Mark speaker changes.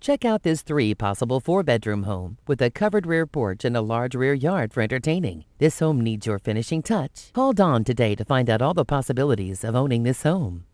Speaker 1: Check out this 3 possible 4-bedroom home with a covered rear porch and a large rear yard for entertaining. This home needs your finishing touch. Call Dawn today to find out all the possibilities of owning this home.